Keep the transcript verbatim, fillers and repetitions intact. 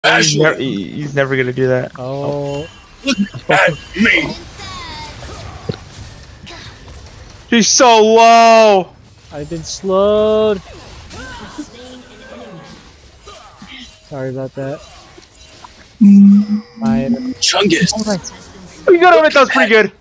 He's, ne he's never gonna do that. Oh. Look at me. He's so low. I've been slowed. Sorry about that. My Chungus. oh, my Oh, you got on it. That was pretty good.